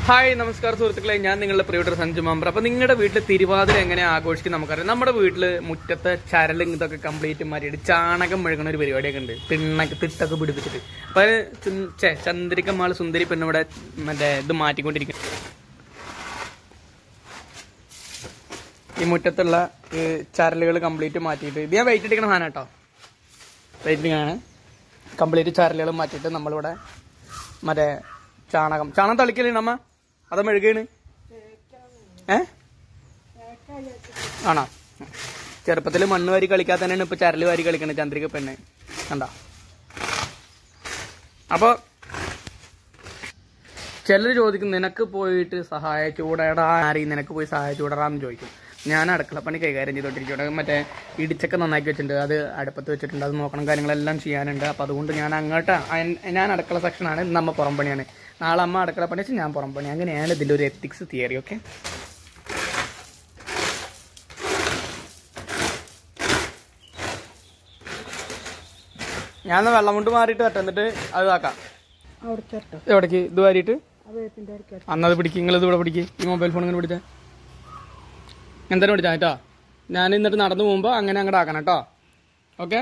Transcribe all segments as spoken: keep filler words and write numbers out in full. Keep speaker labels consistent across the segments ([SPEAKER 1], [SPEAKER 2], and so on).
[SPEAKER 1] Hi, Namaskar, Suruthukale. ഞാൻ നിങ്ങളുടെ പ്രിയപ്പെട്ട sanjumambra. അപ്പോൾ നിങ്ങളുടെ വീട്ടിൽ തിരുവാതിര എങ്ങനെ ആഘോഷിക്കും നമുക്കറിയാം. നമ്മുടെ വീട്ടിൽ മുറ്റത്തെ ചരലും ഇതൊക്കെ കംപ്ലീറ്റ് മാറ്റിയിട്ട് ചാണകം മെഴുകുന്ന ഒരു പരിപാടിയൊക്കെ ഉണ്ട്. തിണ്ണൊക്കെ തിട്ടൊക്കെ പിടിപ്പിച്ചിട്ട്. അപ്പോൾ ചന്ദ്രികമാൾ സുന്ദരി പെണ്ണിവിടെ മറ്റേ ഇത് മാറ്റിക്കൊണ്ടിരിക്കും. ഈ മുറ്റത്തുള്ള ചരലുകൾ കംപ്ലീറ്റ് മാറ്റിയിട്ട് ഇത് ഞാൻ വെയിറ്റ് ഇട്ടിരിക്കുന്ന സാധനം കേട്ടോ. വെയിറ്റിംഗ് ആണ്. കംപ്ലീറ്റ് ചരലുകൾ മാറ്റിയിട്ട് നമ്മളിവിടെ മറ്റേ ചാണകം ചാണകം തളിക്കലാണ് അമ്മ. അത് മെഴുകാണ്. ഏ ആണോ? ചെറുപ്പത്തിൽ മണ്ണ് വാരി കളിക്കാതെ തന്നെയാണ് ഇപ്പൊ ചരല് വാരി കളിക്കണേ ചന്ദ്രിക പെണ്ണ് കണ്ട. അപ്പൊ ചിലർ ചോദിക്കും നിനക്ക് പോയിട്ട് സഹായിച്ചൂടാ ആരെയും നിനക്ക് പോയി സഹായിച്ചൂടാന്ന് ചോദിക്കും. ഞാൻ അടുക്കളപ്പണി കൈകാര്യം ചെയ്തോണ്ടിരിക്കട്ടെ. മറ്റേ ഇടിച്ചൊക്കെ നന്നാക്കി വെച്ചിട്ടുണ്ട്, അത് അടുപ്പത്ത് വെച്ചിട്ടുണ്ട്, അത് നോക്കണം, കാര്യങ്ങളെല്ലാം ചെയ്യാനുണ്ട്. അപ്പം അതുകൊണ്ട് ഞാൻ അങ്ങോട്ട് ഞാൻ അടുക്കള സെക്ഷനാണ്, ഇന്ന് അമ്മ പുറം പണിയാണ്. നാളെ അമ്മ അടുക്കള പണി വെച്ചാൽ ഞാൻ പുറം പണി. അങ്ങനെയാണ് ഇതിൻ്റെ ഒരു എത്തിക്സ് തിയറി. ഓക്കെ, ഞാൻ വെള്ളം കൊണ്ട് മാറിയിട്ട് വരട്ടെ, എന്നിട്ട് അത് ആക്കാം. എവിടേക്ക് ഇത് വാരിയിട്ട് അന്നത് പിടിക്കും. നിങ്ങളിത് ഇവിടെ പിടിക്കും. ഈ മൊബൈൽ ഫോൺ ഇങ്ങനെ പിടിച്ചാൽ എന്തായാലും പിടിച്ചാൽ കേട്ടോ. ഞാൻ എന്നിട്ട് നടന്നു പോകുമ്പോൾ അങ്ങനെ അങ്ങോട്ട് ആക്കണം കേട്ടോ. ഓക്കെ,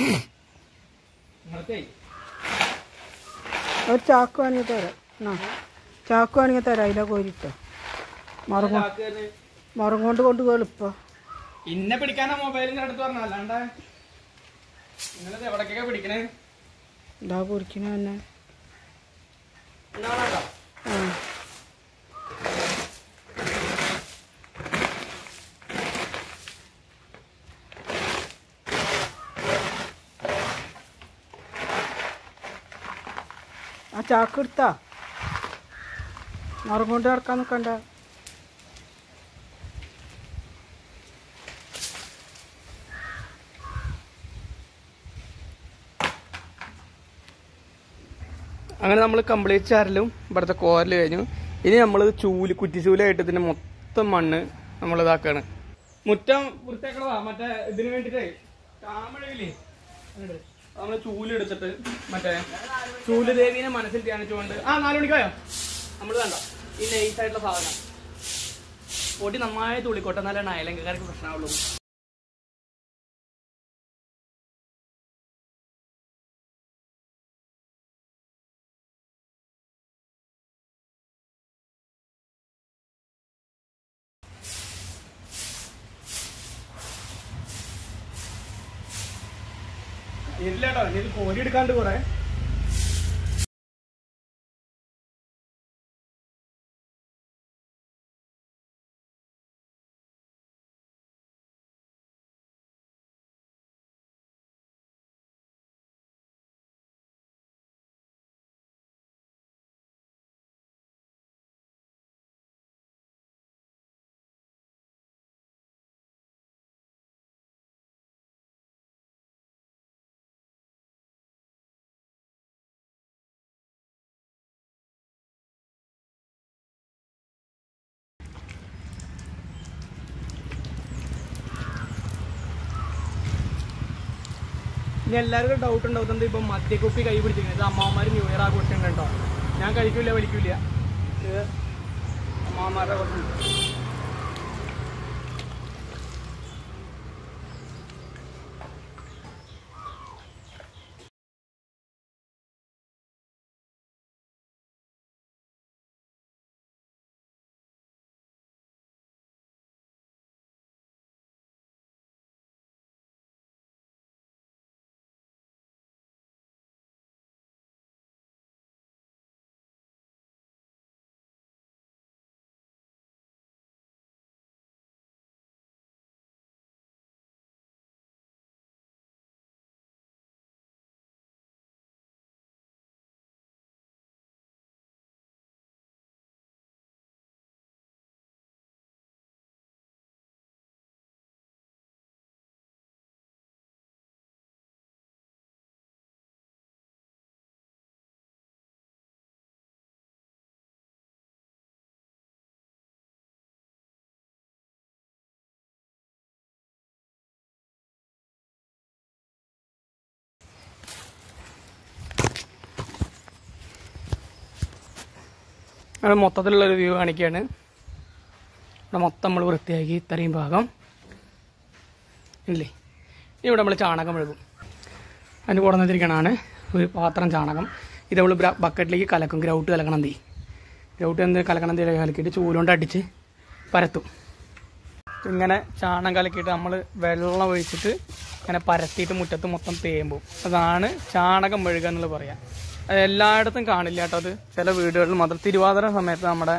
[SPEAKER 2] ഒരു ചാക്ക് വേണമെങ്കിൽ തരാം. ചാക്ക് വേണമെങ്കിൽ തരാം. അതിലെ കോരിട്ടോ മറങ്ങോ മറം കൊണ്ട് കൊണ്ട് എളുപ്പം
[SPEAKER 1] ഇന്നെ പിടിക്കാനാ മൊബൈലിന്റെ അടുത്ത് പറഞ്ഞ. അല്ലാണ്ട് നിങ്ങളത് എവിടേക്കൊക്കെ പിടിക്കണേ?
[SPEAKER 2] എന്താ പൊരിക്കണ തന്നെ. ആ ആ ചാക്ക് എടുത്താ മറം കൊണ്ട് കിടക്കാൻ നിൽക്കണ്ട.
[SPEAKER 1] അങ്ങനെ നമ്മൾ കംപ്ലീറ്റ് ചാരലും ഇവിടുത്തെ കോരൽ കഴിഞ്ഞു. ഇനി നമ്മൾ ചൂല് കുറ്റിച്ചൂലായിട്ട് ഇതിന്റെ മൊത്തം മണ്ണ് നമ്മൾ ഇതാക്കാണ്. മുറ്റം വൃത്തിയാക്കണതാ. മറ്റേ ഇതിന് വേണ്ടിട്ടേ താമഴയില്ലേ, നമ്മൾ ചൂലെടുത്തിട്ട് മറ്റേ ചൂല് ദേവീനെ മനസ്സിൽ ധ്യാനിച്ചുകൊണ്ട് ആ നാല് മണിക്കായോ നമ്മൾ വേണ്ട ഈ നൈസായിട്ടുള്ള സാധനം പൊടി നന്നായി തുള്ളിക്കോട്ടെ, നല്ല അയലങ്കക്കാർക്ക് പ്രശ്നമുള്ളൂ. ഇല്ല കേട്ടോ, ഇത് കോരി എടുക്കാണ്ട് കുറെ ഇനി എല്ലാവർക്കും ഡൗട്ട് ഉണ്ടാവുന്നത് ഇപ്പം മദ്യക്കുപ്പി കൈ പിടിച്ചിരിക്കുന്നത് അമ്മാവന്മാർ ന്യൂ ഇയർ ആഘോഷിക്കുന്നുണ്ട് കേട്ടോ. ഞാൻ കഴിക്കില്ല വലിക്കില്ല, അമ്മാവന്മാരുടെ കുറച്ച് അത് മൊത്തത്തിലുള്ളൊരു വ്യൂ കാണിക്കുകയാണ്. ഇവിടെ മൊത്തം നമ്മൾ വൃത്തിയാക്കി ഇത്രയും ഭാഗം ഇല്ലേ. ഇവിടെ നമ്മൾ ചാണകം മെഴുകും. അതിന് കൊടുന്നിരിക്കണതാണ് ഒരു പാത്രം ചാണകം. ഇത് നമ്മൾ ബക്കറ്റിലേക്ക് കലക്കും. ഗ്രൗട്ട് കലക്കണം തീ ഗ്രൗട്ട് എന്ത് കലക്കണം തീ കലക്കിയിട്ട് ചൂലുകൊണ്ട് അടിച്ച് പരത്തും. ഇങ്ങനെ ചാണകം കലക്കിയിട്ട് നമ്മൾ വെള്ളം ഒഴിച്ചിട്ട് ഇങ്ങനെ പരത്തിയിട്ട് മുറ്റത്ത് മൊത്തം തേമ്പും. അതാണ് ചാണകം മെഴുകുക എന്നുള്ളത് പറയാം. അത് എല്ലായിടത്തും കാണില്ല കേട്ടോ. അത് ചില വീടുകളിൽ മാത്രം. തിരുവാതിര സമയത്ത് നമ്മുടെ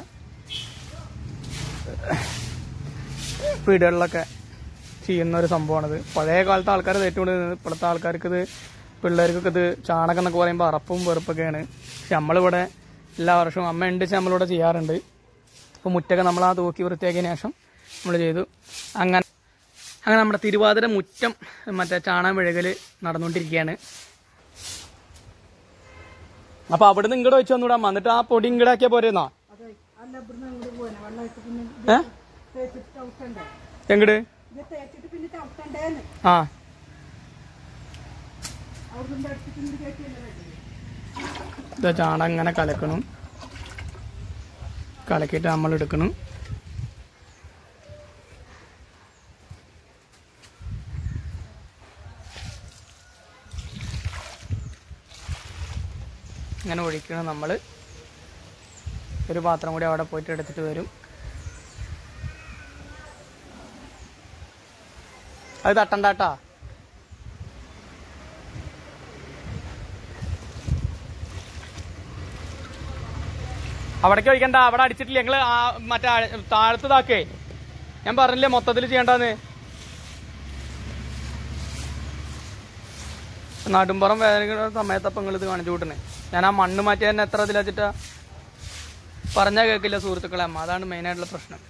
[SPEAKER 1] വീടുകളിലൊക്കെ ചെയ്യുന്ന ഒരു സംഭവമാണിത്. പഴയ കാലത്തെ ആൾക്കാർ തേറ്റുകൊണ്ടിരുന്നത്. ഇപ്പോഴത്തെ ആൾക്കാർക്ക് ഇത് പിള്ളേർക്കൊക്കെ ഇത് ചാണകം എന്നൊക്കെ പറയുമ്പോൾ അറപ്പും വെറുപ്പൊക്കെയാണ്. പക്ഷെ നമ്മളിവിടെ എല്ലാ വർഷവും അമ്മ ഉണ്ട് നമ്മളിവിടെ ചെയ്യാറുണ്ട്. അപ്പോൾ മുറ്റൊക്കെ നമ്മൾ ആ തൂക്കി വൃത്തിയാക്കിയതിന് ശേഷം നമ്മൾ ചെയ്തു. അങ്ങനെ അങ്ങനെ നമ്മുടെ തിരുവാതിര മുറ്റം മറ്റേ ചാണകം മെഴുകൽ നടന്നുകൊണ്ടിരിക്കുകയാണ്. അപ്പൊ അവിടുന്ന് ഇങ്ങോട്ട് വെച്ച് വന്നൂടാ. എന്നിട്ട് ആ പൊടി ഇങ്ങടാക്കിയാ പോരെന്നാ? എങ്ങട് ആ ഇതാ ചാണകം ഇങ്ങനെ കലക്കണം. കലക്കിയിട്ട് നമ്മൾ എടുക്കണം. ഇങ്ങനെ ഒഴിക്കണം. നമ്മൾ ഒരു പാത്രം കൂടി അവിടെ പോയിട്ട് എടുത്തിട്ട് വരും. അത് തട്ടണ്ടാട്ടാ. അവിടേക്ക് ഒഴിക്കണ്ട. അവിടെ അടിച്ചിട്ടില്ല. ഞങ്ങള് മറ്റേ താഴത്തതാക്കേ. ഞാൻ പറഞ്ഞില്ലേ മൊത്തത്തിൽ ചെയ്യണ്ടെന്ന്. നടുമ്പുറം വേദനിക്കുന്ന സമയത്തപ്പം നിങ്ങൾ ഇത് കാണിച്ചു കൂട്ടണേ. ഞാൻ ആ മണ്ണ് മാറ്റി തന്നെ എത്ര ഇതിൽ വെച്ചിട്ടാ പറഞ്ഞാൽ കേൾക്കില്ല സുഹൃത്തുക്കളെ. അമ്മ അതാണ് മെയിനായിട്ടുള്ള പ്രശ്നം.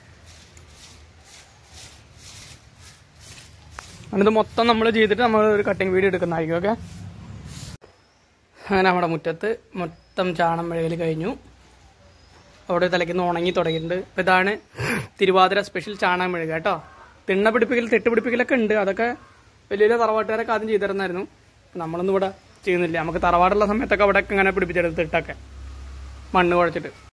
[SPEAKER 1] ഇത് മൊത്തം നമ്മൾ ചെയ്തിട്ട് നമ്മൾ ഒരു കട്ടിങ് വീഡിയോ എടുക്കുന്നതായിരിക്കും. ഓക്കെ. അങ്ങനെ നമ്മുടെ മുറ്റത്ത് മൊത്തം ചാണം മെഴുകൽ കഴിഞ്ഞു. അവിടെ തലയ്ക്കുന്ന ഉണങ്ങി തുടങ്ങിയിട്ടുണ്ട്. അപ്പം ഇതാണ് തിരുവാതിര സ്പെഷ്യൽ ചാണകം മെഴുകുക കേട്ടോ. തിണ്ണ പിടിപ്പിക്കൽ തെട്ട് പിടിപ്പിക്കലൊക്കെ ഉണ്ട്. അതൊക്കെ വലിയ വലിയ തറവാട്ടുകാരൊക്കെ ആദ്യം ചെയ്തിരുന്നായിരുന്നു. നമ്മളൊന്നും ഇവിടെ ചെയ്യുന്നില്ല. നമുക്ക് തറവാടുള്ള സമയത്തൊക്കെ അവിടെ ഇങ്ങനെ പിടിപ്പിച്ചെടുത്ത് തിട്ടൊക്കെ മണ്ണ് കുഴച്ചിട്ട്